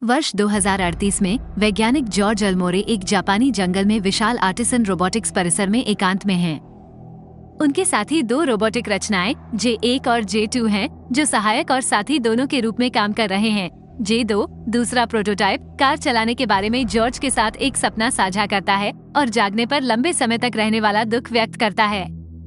वर्ष 2038 में वैज्ञानिक जॉर्ज अल्मोरे एक जापानी जंगल में विशाल आर्टिसन रोबोटिक्स परिसर में एकांत में हैं। उनके साथी दो रोबोटिक रचनाएं J1 और J2 हैं, जो सहायक और साथी दोनों के रूप में काम कर रहे हैं। J2 दूसरा प्रोटोटाइप कार चलाने के बारे में जॉर्ज के साथ एक सपना साझा करता है और जागने पर लंबे समय तक रहने वाला दुख व्यक्त करता है।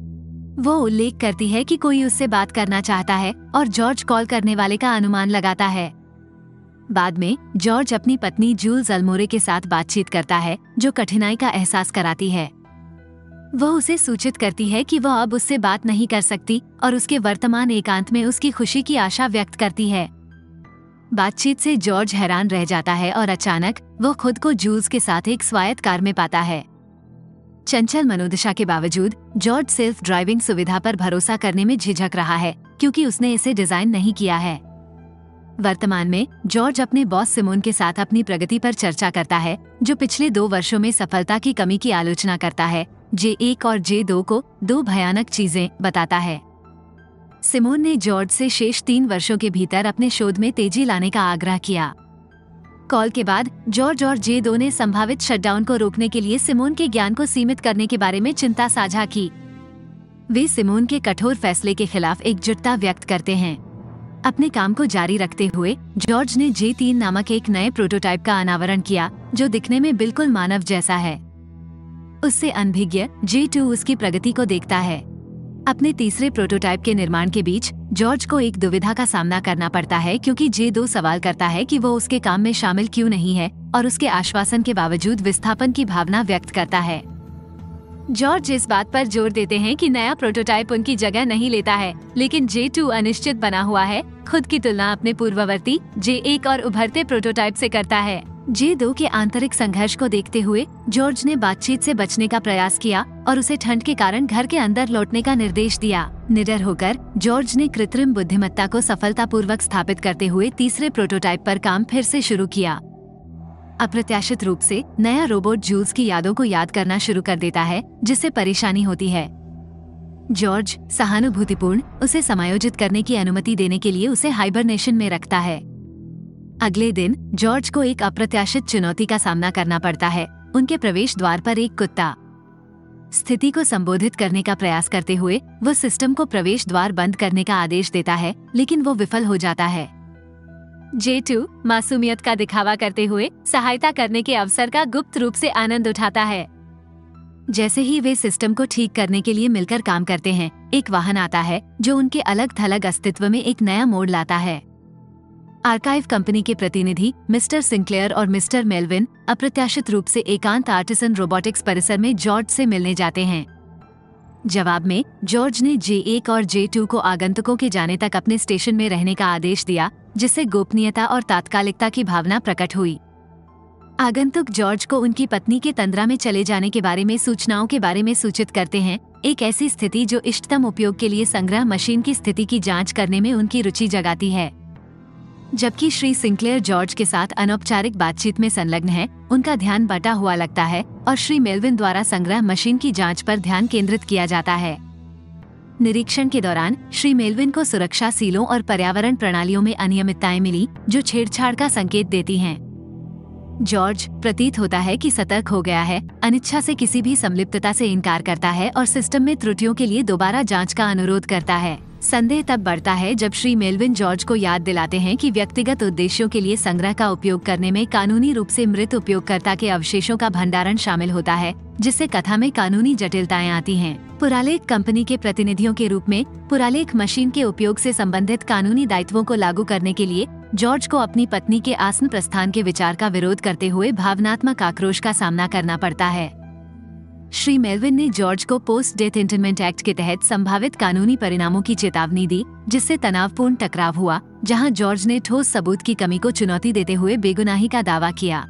वो उल्लेख करती है कि कोई उससे बात करना चाहता है और जॉर्ज कॉल करने वाले का अनुमान लगाता है। बाद में जॉर्ज अपनी पत्नी जूल्स अल्मोरे के साथ बातचीत करता है, जो कठिनाई का एहसास कराती है। वह उसे सूचित करती है कि वह अब उससे बात नहीं कर सकती और उसके वर्तमान एकांत में उसकी खुशी की आशा व्यक्त करती है। बातचीत से जॉर्ज हैरान रह जाता है और अचानक वह खुद को जूल्स के साथ एक स्वायत्त कार में पाता है। चंचल मनोदशा के बावजूद जॉर्ज सेल्फ ड्राइविंग सुविधा पर भरोसा करने में झिझक रहा है, क्योंकि उसने इसे डिजाइन नहीं किया है। वर्तमान में जॉर्ज अपने बॉस सिमोन के साथ अपनी प्रगति पर चर्चा करता है, जो पिछले 2 वर्षों में सफलता की कमी की आलोचना करता है। J1 और J2 को 2 भयानक चीजें बताता है। सिमोन ने जॉर्ज से शेष 3 वर्षों के भीतर अपने शोध में तेजी लाने का आग्रह किया। कॉल के बाद जॉर्ज और J2 ने संभावित शटडाउन को रोकने के लिए सिमोन के ज्ञान को सीमित करने के बारे में चिंता साझा की। वे सिमोन के कठोर फैसले के खिलाफ एकजुटता व्यक्त करते हैं। अपने काम को जारी रखते हुए जॉर्ज ने J3 नामक एक नए प्रोटोटाइप का अनावरण किया, जो दिखने में बिल्कुल मानव जैसा है। उससे अनभिज्ञ J2 उसकी प्रगति को देखता है। अपने तीसरे प्रोटोटाइप के निर्माण के बीच जॉर्ज को एक दुविधा का सामना करना पड़ता है, क्योंकि J2 सवाल करता है कि वो उसके काम में शामिल क्यों नहीं है और उसके आश्वासन के बावजूद विस्थापन की भावना व्यक्त करता है। जॉर्ज इस बात पर जोर देते हैं कि नया प्रोटोटाइप उनकी जगह नहीं लेता है, लेकिन J2 अनिश्चित बना हुआ है। खुद की तुलना अपने पूर्ववर्ती J1 और उभरते प्रोटोटाइप से करता है। J2 के आंतरिक संघर्ष को देखते हुए जॉर्ज ने बातचीत से बचने का प्रयास किया और उसे ठंड के कारण घर के अंदर लौटने का निर्देश दिया। निडर होकर जॉर्ज ने कृत्रिम बुद्धिमत्ता को सफलतापूर्वक स्थापित करते हुए तीसरे प्रोटोटाइप पर काम फिर से शुरू किया। अप्रत्याशित रूप से नया रोबोट जूल्स की यादों को याद करना शुरू कर देता है, जिससे परेशानी होती है। जॉर्ज सहानुभूतिपूर्ण उसे समायोजित करने की अनुमति देने के लिए उसे हाइबरनेशन में रखता है। अगले दिन जॉर्ज को एक अप्रत्याशित चुनौती का सामना करना पड़ता है। उनके प्रवेश द्वार पर एक कुत्ता स्थिति को संबोधित करने का प्रयास करते हुए वो सिस्टम को प्रवेश द्वार बंद करने का आदेश देता है, लेकिन वो विफल हो जाता है। J2 मासूमियत का दिखावा करते हुए सहायता करने के अवसर का गुप्त रूप से आनंद उठाता है। जैसे ही वे सिस्टम को ठीक करने के लिए मिलकर काम करते हैं, एक वाहन आता है जो उनके अलग थलग अस्तित्व में एक नया मोड़ लाता है। आर्काइव कंपनी के प्रतिनिधि मिस्टर सिंक्लेयर और मिस्टर मेलविन अप्रत्याशित रूप से एकांत आर्टिसन रोबोटिक्स परिसर में जॉर्ज से मिलने जाते हैं। जवाब में जॉर्ज ने J1 और J2 को आगंतुकों के जाने तक अपने स्टेशन में रहने का आदेश दिया, जिससे गोपनीयता और तात्कालिकता की भावना प्रकट हुई। आगंतुक जॉर्ज को उनकी पत्नी के तंद्रा में चले जाने के बारे में सूचनाओं के बारे में सूचित करते हैं, एक ऐसी स्थिति जो इष्टतम उपयोग के लिए संग्रह मशीन की स्थिति की जांच करने में उनकी रुचि जगाती है। जबकि श्री सिंक्लेयर जॉर्ज के साथ अनौपचारिक बातचीत में संलग्न है, उनका ध्यान बटा हुआ लगता है और श्री मेलविन द्वारा संग्रह मशीन की जांच पर ध्यान केंद्रित किया जाता है। निरीक्षण के दौरान श्री मेलविन को सुरक्षा सीलों और पर्यावरण प्रणालियों में अनियमितताएं मिली, जो छेड़छाड़ का संकेत देती हैं। जॉर्ज प्रतीत होता है कि सतर्क हो गया है, अनिच्छा से किसी भी संलिप्तता से इनकार करता है और सिस्टम में त्रुटियों के लिए दोबारा जांच का अनुरोध करता है। संदेह तब बढ़ता है जब श्री मेलविन जॉर्ज को याद दिलाते हैं कि व्यक्तिगत उद्देश्यों के लिए संग्रह का उपयोग करने में कानूनी रूप से मृत उपयोगकर्ता के अवशेषों का भंडारण शामिल होता है, जिससे कथा में कानूनी जटिलताएं आती हैं। पुरालेख कंपनी के प्रतिनिधियों के रूप में पुरालेख मशीन के उपयोग से संबंधित कानूनी दायित्वों को लागू करने के लिए जॉर्ज को अपनी पत्नी के आसन प्रस्थान के विचार का विरोध करते हुए भावनात्मक आक्रोश का सामना करना पड़ता है। श्री मेलविन ने जॉर्ज को पोस्ट डेथ इंटरमेंट एक्ट के तहत संभावित कानूनी परिणामों की चेतावनी दी, जिससे तनावपूर्ण टकराव हुआ, जहां जॉर्ज ने ठोस सबूत की कमी को चुनौती देते हुए बेगुनाही का दावा किया।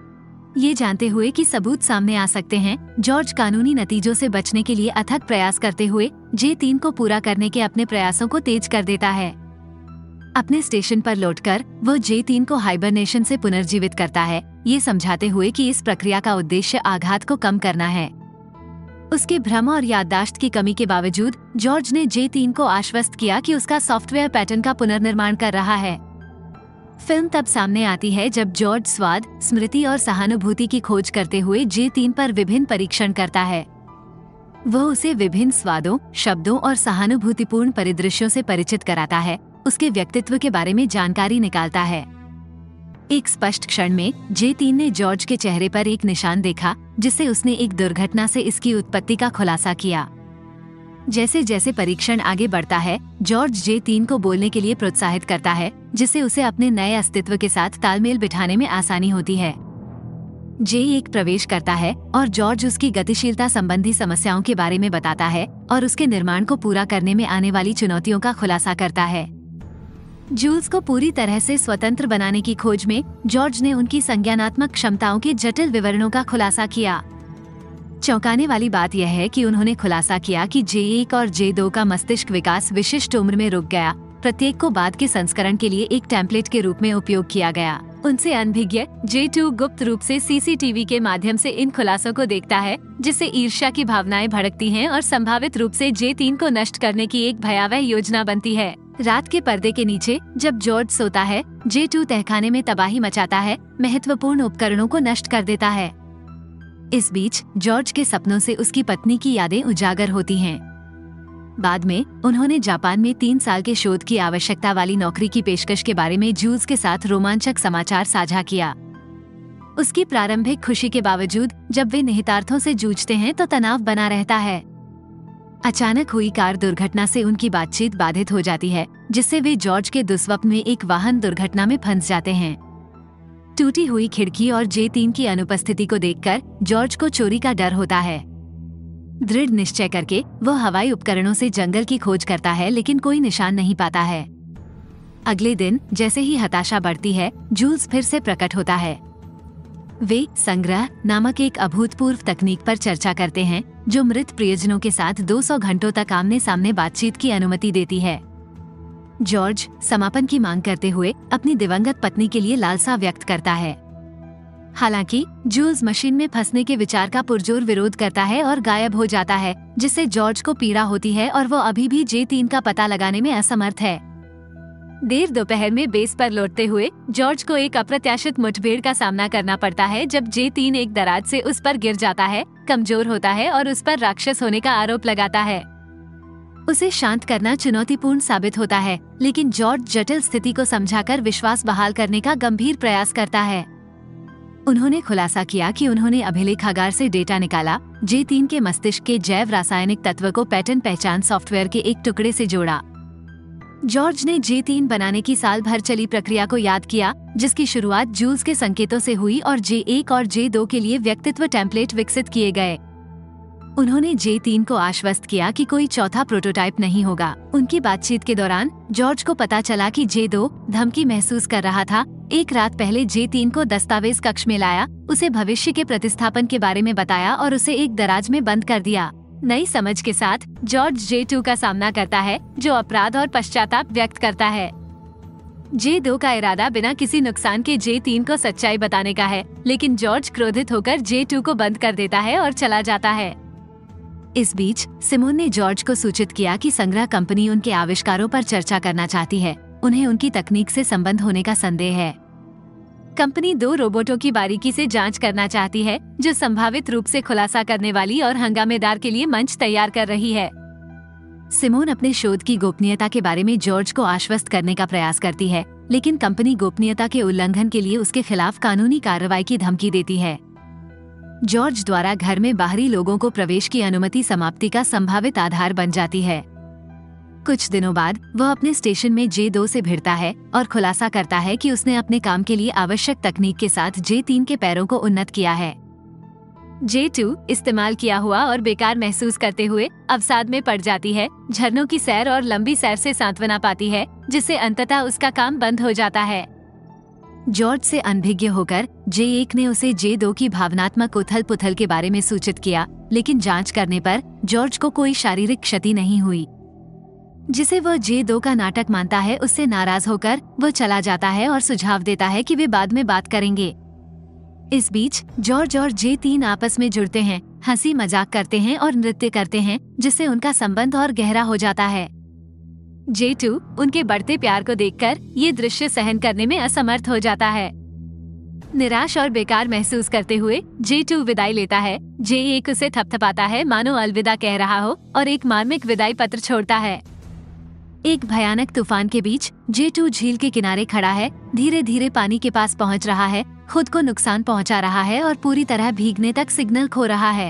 ये जानते हुए कि सबूत सामने आ सकते हैं, जॉर्ज कानूनी नतीजों से बचने के लिए अथक प्रयास करते हुए J3 को पूरा करने के अपने प्रयासों को तेज कर देता है। अपने स्टेशन पर लौटकर वो J3 को हाइबरनेशन से पुनर्जीवित करता है, ये समझाते हुए कि इस प्रक्रिया का उद्देश्य आघात को कम करना है। उसके भ्रम और याददाश्त की कमी के बावजूद जॉर्ज ने J3 को आश्वस्त किया कि उसका सॉफ्टवेयर पैटर्न का पुनर्निर्माण कर रहा है। फिल्म तब सामने आती है जब जॉर्ज स्वाद, स्मृति और सहानुभूति की खोज करते हुए J3 पर विभिन्न परीक्षण करता है। वह उसे विभिन्न स्वादों, शब्दों और सहानुभूतिपूर्ण परिदृश्यों से परिचित कराता है, उसके व्यक्तित्व के बारे में जानकारी निकालता है। एक स्पष्ट क्षण में J3 ने जॉर्ज के चेहरे पर एक निशान देखा, जिससे उसने एक दुर्घटना से इसकी उत्पत्ति का खुलासा किया। जैसे जैसे परीक्षण आगे बढ़ता है, जॉर्ज J3 को बोलने के लिए प्रोत्साहित करता है, जिससे उसे अपने नए अस्तित्व के साथ तालमेल बिठाने में आसानी होती है। J1 प्रवेश करता है और जॉर्ज उसकी गतिशीलता संबंधी समस्याओं के बारे में बताता है और उसके निर्माण को पूरा करने में आने वाली चुनौतियों का खुलासा करता है। जूल्स को पूरी तरह से स्वतंत्र बनाने की खोज में जॉर्ज ने उनकी संज्ञानात्मक क्षमताओं के जटिल विवरणों का खुलासा किया। चौंकाने वाली बात यह है कि उन्होंने खुलासा किया कि J1 और J2 का मस्तिष्क विकास विशिष्ट उम्र में रुक गया, प्रत्येक को बाद के संस्करण के लिए एक टेम्पलेट के रूप में उपयोग किया गया। उनसे अनभिज्ञ J2 गुप्त रूप से CCTV के माध्यम से इन खुलासों को देखता है, जिससे ईर्ष्या की भावनाएं भड़कती हैं और संभावित रूप से J3 को नष्ट करने की एक भयावह योजना बनती है। रात के पर्दे के नीचे जब जॉर्ज सोता है, J2 तहखाने में तबाही मचाता है, महत्वपूर्ण उपकरणों को नष्ट कर देता है। इस बीच जॉर्ज के सपनों से उसकी पत्नी की यादें उजागर होती हैं। बाद में उन्होंने जापान में 3 साल के शोध की आवश्यकता वाली नौकरी की पेशकश के बारे में जूल्स के साथ रोमांचक समाचार साझा किया। उसकी प्रारंभिक खुशी के बावजूद जब वे निहितार्थों से जूझते हैं तो तनाव बना रहता है। अचानक हुई कार दुर्घटना से उनकी बातचीत बाधित हो जाती है, जिससे वे जॉर्ज के दुस्वप्न में एक वाहन दुर्घटना में फंस जाते हैं। टूटी हुई खिड़की और J3 की अनुपस्थिति को देखकर जॉर्ज को चोरी का डर होता है। दृढ़ निश्चय करके वह हवाई उपकरणों से जंगल की खोज करता है, लेकिन कोई निशान नहीं पाता है। अगले दिन जैसे ही हताशा बढ़ती है, जूल्स फिर से प्रकट होता है। वे संग्रह नामक एक अभूतपूर्व तकनीक पर चर्चा करते हैं, जो मृत प्रियजनों के साथ 200 घंटों तक आमने सामने बातचीत की अनुमति देती है। जॉर्ज समापन की मांग करते हुए अपनी दिवंगत पत्नी के लिए लालसा व्यक्त करता है। हालांकि जूल्स मशीन में फंसने के विचार का पुरजोर विरोध करता है और गायब हो जाता है, जिससे जॉर्ज को पीड़ा होती है और वो अभी भी J3 का पता लगाने में असमर्थ है। देर दोपहर में बेस पर लौटते हुए जॉर्ज को एक अप्रत्याशित मुठभेड़ का सामना करना पड़ता है, जब J3 एक दराज से उस पर गिर जाता है, कमजोर होता है और उस पर राक्षस होने का आरोप लगाता है। उसे शांत करना चुनौतीपूर्ण साबित होता है, लेकिन जॉर्ज जटिल स्थिति को समझाकर विश्वास बहाल करने का गंभीर प्रयास करता है। उन्होंने खुलासा किया कि उन्होंने अभिलेखागार से डेटा निकाला, J3 के मस्तिष्क के जैव रासायनिक तत्व को पैटर्न पहचान सॉफ्टवेयर के एक टुकड़े से जोड़ा। जॉर्ज ने J3 बनाने की साल भर चली प्रक्रिया को याद किया, जिसकी शुरुआत जूल्स के संकेतों से हुई और J1 और J2 के लिए व्यक्तित्व टेम्पलेट विकसित किए गए। उन्होंने J3 को आश्वस्त किया कि कोई चौथा प्रोटोटाइप नहीं होगा। उनकी बातचीत के दौरान जॉर्ज को पता चला कि J2 धमकी महसूस कर रहा था। एक रात पहले J3 को दस्तावेज कक्ष में लाया, उसे भविष्य के प्रतिस्थापन के बारे में बताया और उसे एक दराज में बंद कर दिया। नई समझ के साथ जॉर्ज J2 का सामना करता है, जो अपराध और पश्चाताप व्यक्त करता है। J2 का इरादा बिना किसी नुकसान के J3 को सच्चाई बताने का है, लेकिन जॉर्ज क्रोधित होकर J2 को बंद कर देता है और चला जाता है। इस बीच सिमोन ने जॉर्ज को सूचित किया कि संग्रह कंपनी उनके आविष्कारों पर चर्चा करना चाहती है। उन्हें उनकी तकनीक से संबंध होने का संदेह है। कंपनी 2 रोबोटों की बारीकी से जांच करना चाहती है, जो संभावित रूप से खुलासा करने वाली और हंगामेदार के लिए मंच तैयार कर रही है। सिमोन अपने शोध की गोपनीयता के बारे में जॉर्ज को आश्वस्त करने का प्रयास करती है, लेकिन कंपनी गोपनीयता के उल्लंघन के लिए उसके खिलाफ कानूनी कार्रवाई की धमकी देती है। जॉर्ज द्वारा घर में बाहरी लोगों को प्रवेश की अनुमति समाप्ति का संभावित आधार बन जाती है। कुछ दिनों बाद वह अपने स्टेशन में J2 से भिड़ता है और खुलासा करता है कि उसने अपने काम के लिए आवश्यक तकनीक के साथ J3 के पैरों को उन्नत किया है। J2 इस्तेमाल किया हुआ और बेकार महसूस करते हुए अवसाद में पड़ जाती है, झरनों की सैर और लंबी सैर से सांत्वना पाती है, जिससे अंततः उसका काम बंद हो जाता है। जॉर्ज से अनभिज्ञ होकर J1 ने उसे J2 की भावनात्मक उथल पुथल के बारे में सूचित किया, लेकिन जांच करने पर जॉर्ज को कोई शारीरिक क्षति नहीं हुई, जिसे वह J2 का नाटक मानता है। उससे नाराज होकर वह चला जाता है और सुझाव देता है कि वे बाद में बात करेंगे। इस बीच जॉर्ज और J3 आपस में जुड़ते हैं, हंसी मजाक करते हैं और नृत्य करते हैं, जिससे उनका संबंध और गहरा हो जाता है। J2 उनके बढ़ते प्यार को देखकर ये दृश्य सहन करने में असमर्थ हो जाता है। निराश और बेकार महसूस करते हुए J2 विदाई लेता है। J1 उसे थपथपाता है मानो अलविदा कह रहा हो और एक मार्मिक विदाई पत्र छोड़ता है। एक भयानक तूफान के बीच J2 झील के किनारे खड़ा है, धीरे धीरे पानी के पास पहुंच रहा है, खुद को नुकसान पहुंचा रहा है और पूरी तरह भीगने तक सिग्नल खो रहा है।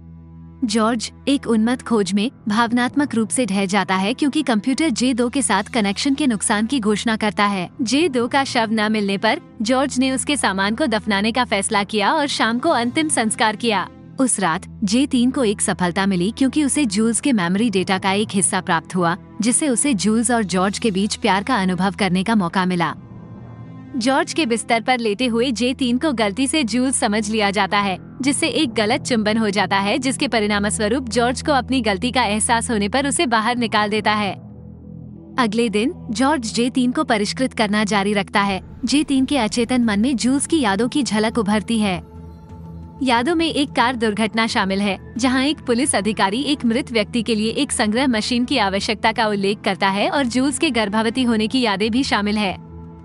जॉर्ज एक उन्मत्त खोज में भावनात्मक रूप से ढह जाता है क्योंकि कंप्यूटर J2 के साथ कनेक्शन के नुकसान की घोषणा करता है। J2 का शव न मिलने पर जॉर्ज ने उसके सामान को दफनाने का फैसला किया और शाम को अंतिम संस्कार किया। उस रात J3 को एक सफलता मिली क्योंकि उसे जूल्स के मेमोरी डेटा का एक हिस्सा प्राप्त हुआ, जिससे उसे जूल्स और जॉर्ज के बीच प्यार का अनुभव करने का मौका मिला। जॉर्ज के बिस्तर पर लेटे हुए J3 को गलती से जूल्स समझ लिया जाता है, जिससे एक गलत चुंबन हो जाता है, जिसके परिणामस्वरूप जॉर्ज को अपनी गलती का एहसास होने पर उसे बाहर निकाल देता है। अगले दिन जॉर्ज J3 को परिष्कृत करना जारी रखता है। J3 के अचेतन मन में जूल्स की यादों की झलक उभरती है। यादों में एक कार दुर्घटना शामिल है, जहां एक पुलिस अधिकारी एक मृत व्यक्ति के लिए एक संग्रह मशीन की आवश्यकता का उल्लेख करता है और जूल्स के गर्भवती होने की यादें भी शामिल है।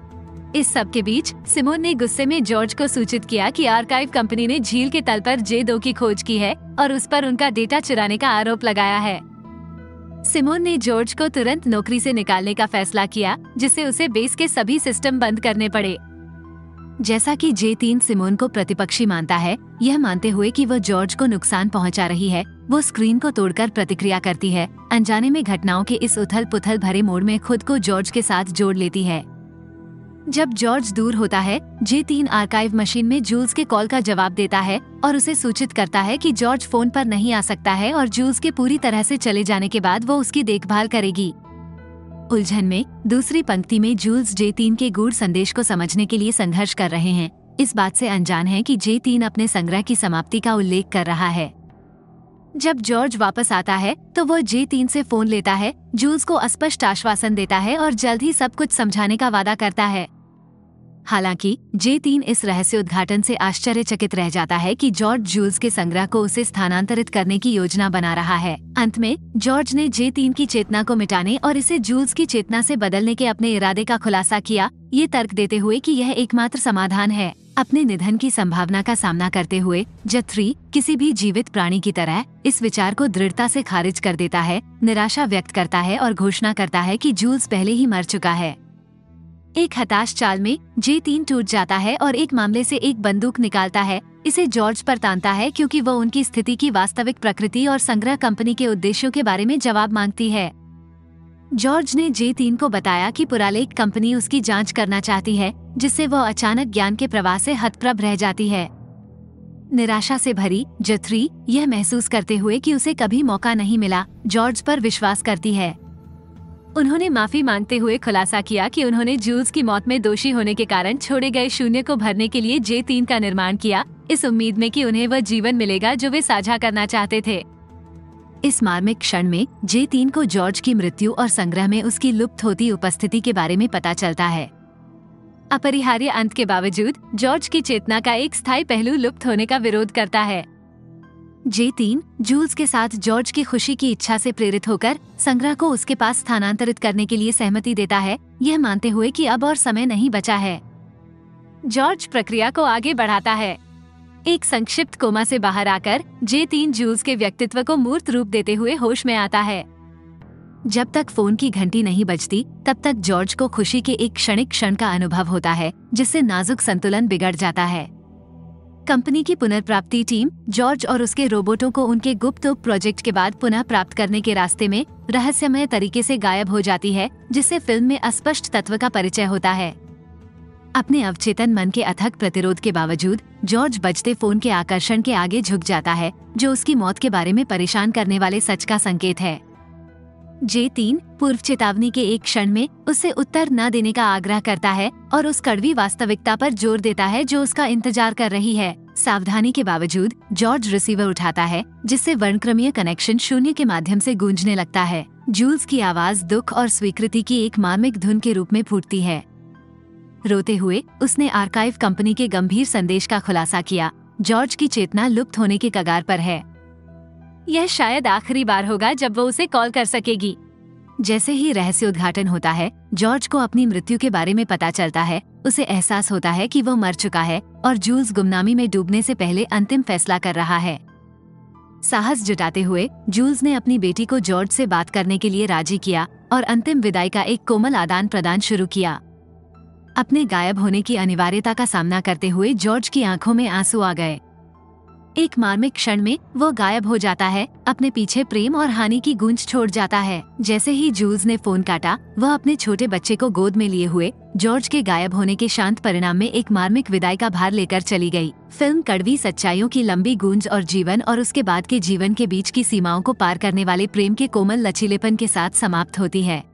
इस सब के बीच सिमोन ने गुस्से में जॉर्ज को सूचित किया कि आर्काइव कंपनी ने झील के तल पर J2 की खोज की है और उस पर उनका डेटा चुराने का आरोप लगाया है। सिमोन ने जॉर्ज को तुरंत नौकरी से निकालने का फैसला किया, जिससे उसे बेस के सभी सिस्टम बंद करने पड़े। जैसा कि J3 सिमोन को प्रतिपक्षी मानता है, यह मानते हुए कि वो जॉर्ज को नुकसान पहुंचा रही है, वो स्क्रीन को तोड़कर प्रतिक्रिया करती है। अनजाने में घटनाओं के इस उथल पुथल भरे मोड़ में खुद को जॉर्ज के साथ जोड़ लेती है। जब जॉर्ज दूर होता है, J3 आर्काइव मशीन में जूल्स के कॉल का जवाब देता है और उसे सूचित करता है कि जॉर्ज फोन पर नहीं आ सकता है और जूल्स के पूरी तरह से चले जाने के बाद वो उसकी देखभाल करेगी। उलझन में दूसरी पंक्ति में जूल्स J3 के गूढ़ संदेश को समझने के लिए संघर्ष कर रहे हैं, इस बात से अनजान है कि J3 अपने संग्रह की समाप्ति का उल्लेख कर रहा है। जब जॉर्ज वापस आता है तो वो J3 से फोन लेता है, जूल्स को अस्पष्ट आश्वासन देता है और जल्द ही सब कुछ समझाने का वादा करता है। हालांकि J3 इस रहस्य उद्घाटन से आश्चर्यचकित रह जाता है कि जॉर्ज जूल्स के संग्रह को उसे स्थानांतरित करने की योजना बना रहा है। अंत में जॉर्ज ने J3 की चेतना को मिटाने और इसे जूल्स की चेतना से बदलने के अपने इरादे का खुलासा किया, ये तर्क देते हुए कि यह एकमात्र समाधान है। अपने निधन की संभावना का सामना करते हुए J3 किसी भी जीवित प्राणी की तरह इस विचार को दृढ़ता से खारिज कर देता है, निराशा व्यक्त करता है और घोषणा करता है कि जूल्स पहले ही मर चुका है। एक हताश चाल में J3 टूट जाता है और एक मामले से एक बंदूक निकालता है, इसे जॉर्ज पर तानता है क्योंकि वो उनकी स्थिति की वास्तविक प्रकृति और संग्रह कंपनी के उद्देश्यों के बारे में जवाब मांगती है। जॉर्ज ने J3 को बताया कि पुरालेख कंपनी उसकी जांच करना चाहती है, जिससे वो अचानक ज्ञान के प्रवाह से हतप्रभ रह जाती है। निराशा से भरी J3 यह महसूस करते हुए कि उसे कभी मौका नहीं मिला, जॉर्ज पर विश्वास करती है। उन्होंने माफी मांगते हुए खुलासा किया कि उन्होंने जूल्स की मौत में दोषी होने के कारण छोड़े गए शून्य को भरने के लिए J3 का निर्माण किया, इस उम्मीद में कि उन्हें वह जीवन मिलेगा जो वे साझा करना चाहते थे। इस मार्मिक क्षण में J3 को जॉर्ज की मृत्यु और संग्रह में उसकी लुप्त होती उपस्थिति के बारे में पता चलता है। अपरिहार्य अंत के बावजूद जॉर्ज की चेतना का एक स्थायी पहलू लुप्त होने का विरोध करता है। J3 जूल्स के साथ जॉर्ज की खुशी की इच्छा से प्रेरित होकर संग्रह को उसके पास स्थानांतरित करने के लिए सहमति देता है, यह मानते हुए कि अब और समय नहीं बचा है। जॉर्ज प्रक्रिया को आगे बढ़ाता है। एक संक्षिप्त कोमा से बाहर आकर J3 जूल्स के व्यक्तित्व को मूर्त रूप देते हुए होश में आता है। जब तक फोन की घंटी नहीं बजती, तब तक जॉर्ज को खुशी के एक क्षणिक क्षण का अनुभव होता है, जिससे नाजुक संतुलन बिगड़ जाता है। कंपनी की पुनर्प्राप्ति टीम जॉर्ज और उसके रोबोटों को उनके गुप्त प्रोजेक्ट के बाद पुनः प्राप्त करने के रास्ते में रहस्यमय तरीके से गायब हो जाती है, जिससे फिल्म में अस्पष्ट तत्व का परिचय होता है। अपने अवचेतन मन के अथक प्रतिरोध के बावजूद जॉर्ज बजते फोन के आकर्षण के आगे झुक जाता है, जो उसकी मौत के बारे में परेशान करने वाले सच का संकेत है। J3 पूर्व चेतावनी के एक क्षण में उससे उत्तर न देने का आग्रह करता है और उस कड़वी वास्तविकता पर जोर देता है जो उसका इंतजार कर रही है। सावधानी के बावजूद जॉर्ज रिसीवर उठाता है, जिससे वर्णक्रमीय कनेक्शन शून्य के माध्यम से गूंजने लगता है। जूल्स की आवाज दुख और स्वीकृति की एक मार्मिक धुन के रूप में फूटती है। रोते हुए उसने आर्काइव कंपनी के गंभीर संदेश का खुलासा किया, जॉर्ज की चेतना लुप्त होने के कगार पर है। यह शायद आखिरी बार होगा जब वो उसे कॉल कर सकेगी। जैसे ही रहस्य उद्घाटन होता है, जॉर्ज को अपनी मृत्यु के बारे में पता चलता है। उसे एहसास होता है कि वो मर चुका है और जूल्स गुमनामी में डूबने से पहले अंतिम फैसला कर रहा है। साहस जुटाते हुए जूल्स ने अपनी बेटी को जॉर्ज से बात करने के लिए राजी किया और अंतिम विदाई का एक कोमल आदान प्रदान शुरू किया। अपने गायब होने की अनिवार्यता का सामना करते हुए जॉर्ज की आंखों में आंसू आ गए। एक मार्मिक क्षण में वो गायब हो जाता है, अपने पीछे प्रेम और हानि की गूंज छोड़ जाता है। जैसे ही जूल्स ने फोन काटा, वह अपने छोटे बच्चे को गोद में लिए हुए जॉर्ज के गायब होने के शांत परिणाम में एक मार्मिक विदाई का भार लेकर चली गई। फिल्म कड़वी सच्चाइयों की लंबी गूंज और जीवन और उसके बाद के जीवन के बीच की सीमाओं को पार करने वाले प्रेम के कोमल लचीलेपन के साथ समाप्त होती है।